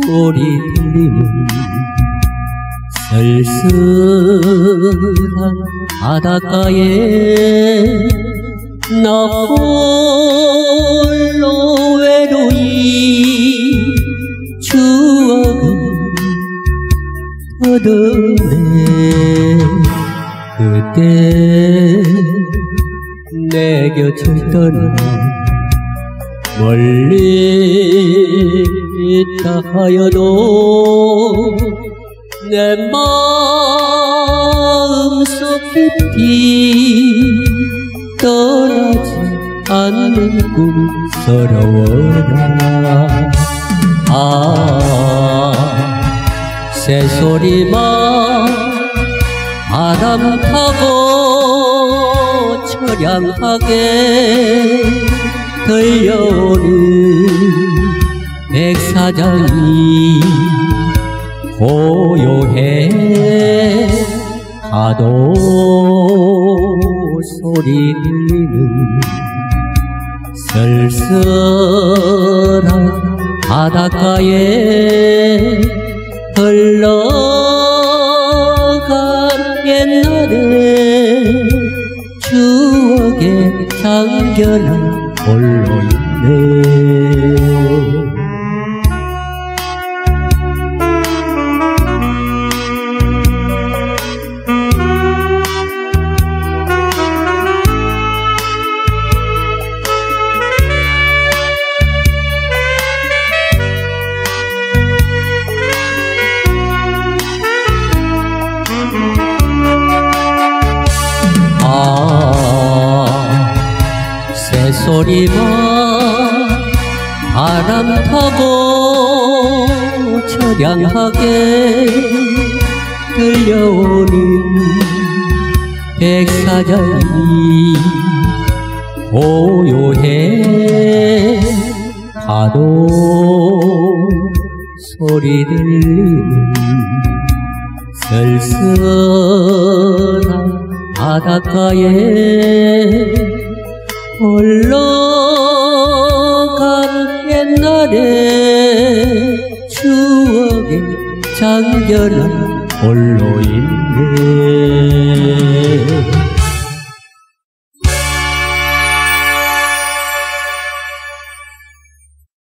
소리 들리는 쓸쓸한 바닷가에 나 홀로 외로이 추억은 더듬네. 그때 내 곁을 떠나 멀리 있다 하여도 내 마음속 깊이 떠나지 않는 꿈 서러워라. 새소리만 바람 타고 처량하게 들려오는 백사장이 고요해 파도 소리 들리는 쓸쓸한 바닷가에 흘러간 옛날에 추억에 잠겨난 홀로 있네. 새소리만 바람 타고 처량하게 들려오는 백사장이 고요해 파도 소리 들리는 쓸쓸한 바닷가에 흘러간 옛날에 추억에 잠겨난 홀로 있네.